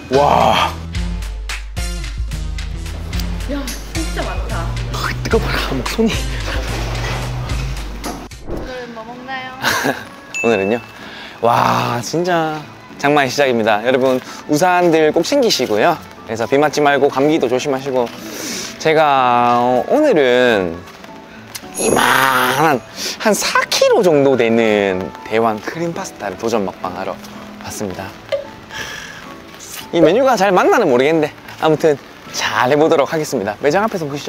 와. 야, 진짜 많다. 뜨거워라. 막 손이. 오늘은 뭐 먹나요? 오늘은요. 와, 진짜 장마의 시작입니다. 여러분 우산들 꼭 챙기시고요. 그래서 비 맞지 말고 감기도 조심하시고. 제가 오늘은 이만한 한 4kg 정도 되는 대왕 크림 파스타를 도전 먹방하러 왔습니다. 이 메뉴가 잘 맞나는 모르겠는데 아무튼 잘 해보도록 하겠습니다. 매장 앞에서 보시죠.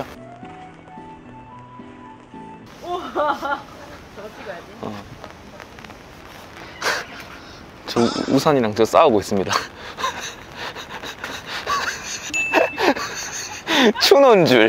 우와, 저거 찍어야지. 저 우산이랑 저 싸우고 있습니다. 추노인 줄.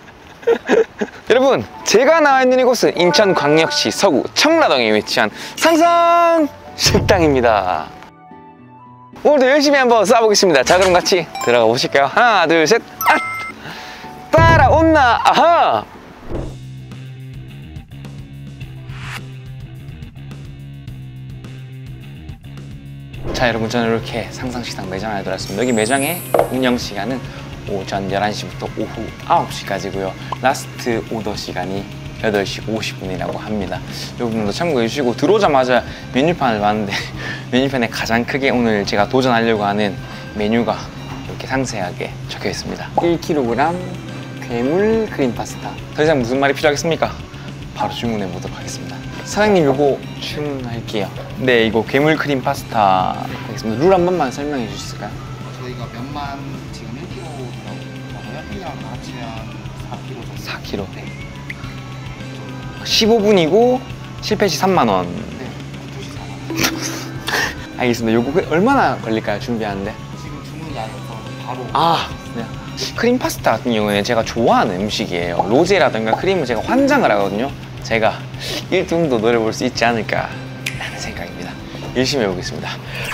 여러분, 제가 나와 있는 이곳은 인천광역시 서구 청라동에 위치한 상선 식당입니다. 오늘도 열심히 한번 싸보겠습니다. 자, 그럼 같이 들어가 보실까요? 하나, 둘, 셋, 아! 따라온나, 아하! 자, 여러분, 저는 이렇게 상상식당 매장 안에 들어왔습니다. 여기 매장의 운영시간은 오전 11시부터 오후 9시까지고요. 라스트 오더 시간이 8시 50분이라고 합니다. 이 부분도 참고해 주시고, 들어오자마자 메뉴판을 봤는데 메뉴판에 가장 크게 오늘 제가 도전하려고 하는 메뉴가 이렇게 상세하게 적혀 있습니다. 1kg 괴물 크림 파스타. 더 이상 무슨 말이 필요하겠습니까? 바로 주문해 보도록 하겠습니다. 사장님, 요거 주문할게요. 네, 이거 괴물 크림 파스타 하겠습니다. 룰 한 번만 설명해 주실 수 있을까요? 저희가 면만 지금 1kg라고 하고요. 팬이랑 다 합치면 4kg 정도. 4kg. 네. 15분이고 실패 시 3만 원. 네, 2시 4만 원. 알겠습니다. 요거 얼마나 걸릴까요? 준비하는데? 지금 주문이 안 해서 바로. 아, 네. 크림 파스타 같은 경우에는 제가 좋아하는 음식이에요. 로제라든가 크림을 제가 환장을 하거든요. 제가 1등도 노려볼 수 있지 않을까 라는 생각입니다. 열심히 해보겠습니다.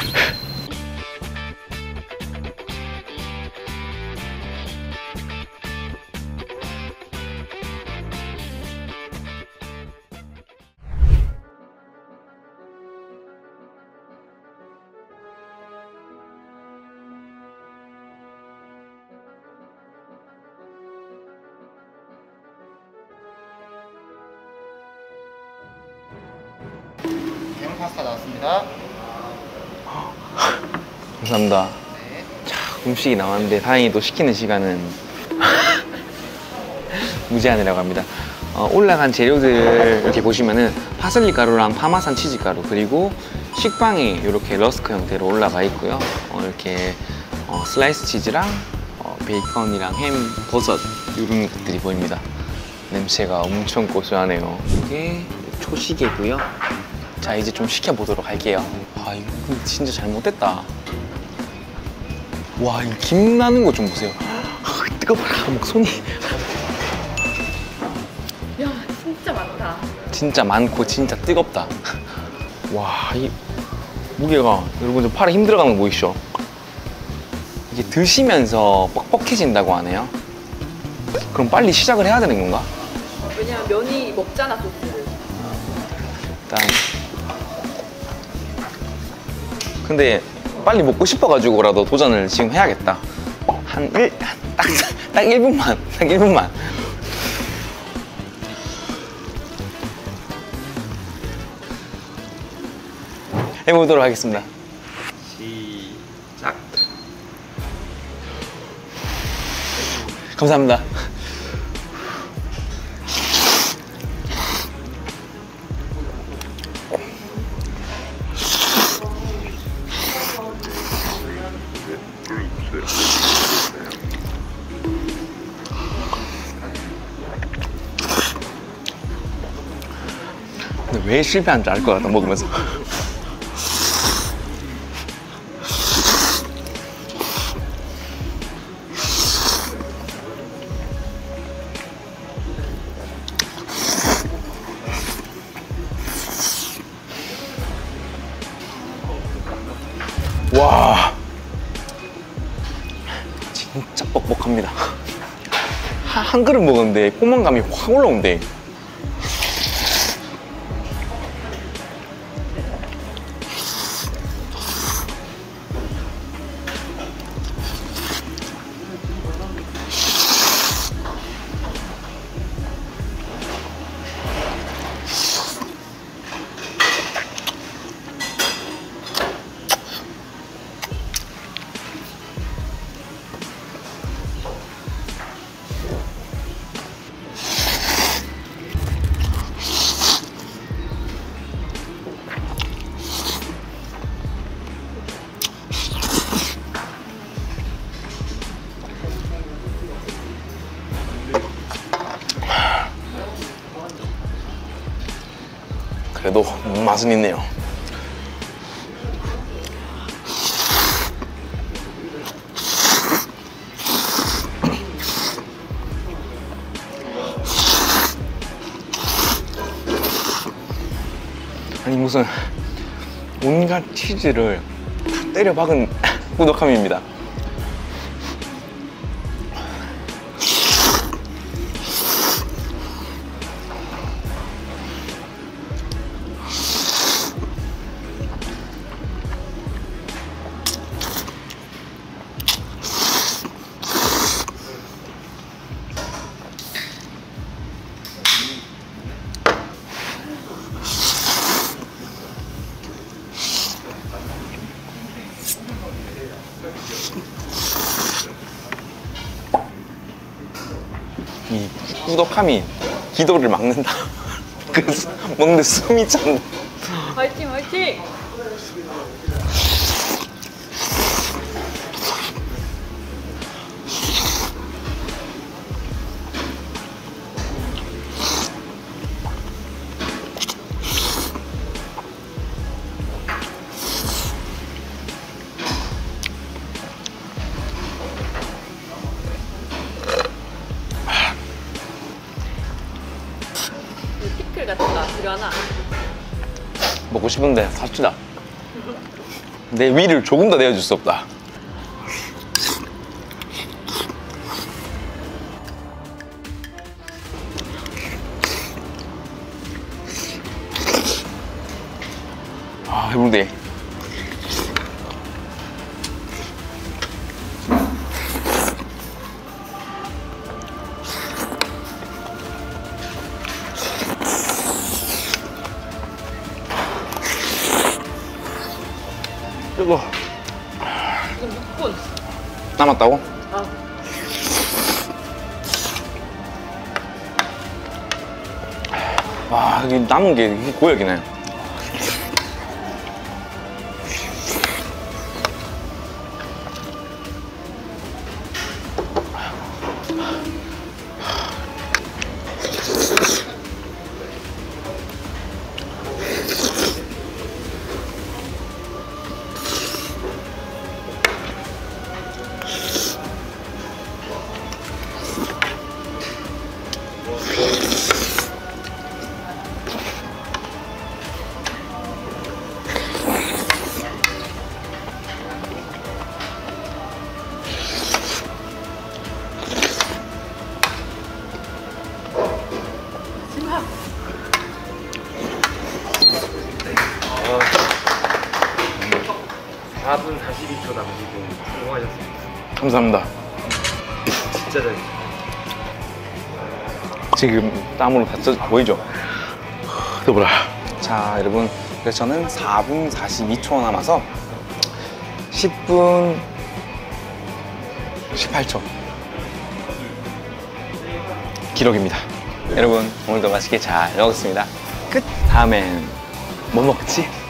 괴물 파스타 나왔습니다. 감사합니다. 네. 자, 음식이 나왔는데 다행히 또 시키는 시간은 무제한이라고 합니다. 올라간 재료들 이렇게 보시면은 파슬리 가루랑 파마산 치즈 가루, 그리고 식빵이 이렇게 러스크 형태로 올라가 있고요. 이렇게 슬라이스 치즈랑 베이컨이랑 햄, 버섯 이런 것들이 보입니다. 냄새가 엄청 고소하네요. 이게 초시계고요. 자, 이제 좀 시켜보도록 할게요. 아, 이거 진짜 잘못됐다. 와, 이 김 나는 거 좀 보세요. 뜨거워라, 막 손이. 야, 진짜 많다. 진짜 많고 진짜 뜨겁다. 와, 이 무게가, 여러분 좀 팔에 힘들어가는 거 보이시죠? 이게 드시면서 뻑뻑해진다고 하네요. 그럼 빨리 시작을 해야 되는 건가? 왜냐면 면이 먹잖아, 소스를. 일단 근데 빨리 먹고 싶어가지고라도 도전을 지금 해야겠다. 딱 1분만, 딱 1분만. 해보도록 하겠습니다. 시작. 감사합니다. 근데 왜 실패한 줄 알 것 같아, 먹으면서. 와, 진짜 뻑뻑합니다. 한 그릇 먹었는데 포만감이 확 올라온대. 않아도 맛은 있네요. 아니 무슨 온갖 치즈를 때려 박은 꾸덕함입니다. 이 꾸덕함이 기도를 막는다. 그래서 먹는데 숨이 찬다. 화이팅 화이팅. 피클 같은 거 필요하나? 먹고 싶은데 삽시다. 내 위를 조금 더 내어줄 수 없다. 아, 해볼게. 뜨거. 지금 6분. 남았다고? 아. 와, 여기 남은 게 이게 고역이네. 마지막. 4분 42초 남기고 성공하셨습니다. 감사합니다. 진짜 잘했어요. 지금 땀으로 다 젖, 보이죠? 더불어. 자, 여러분. 그래서 저는 4분 42초 남아서 10분 18초. 기록입니다. 여러분, 오늘도 맛있게 잘 먹었습니다. 끝. 다음엔 뭐 먹지?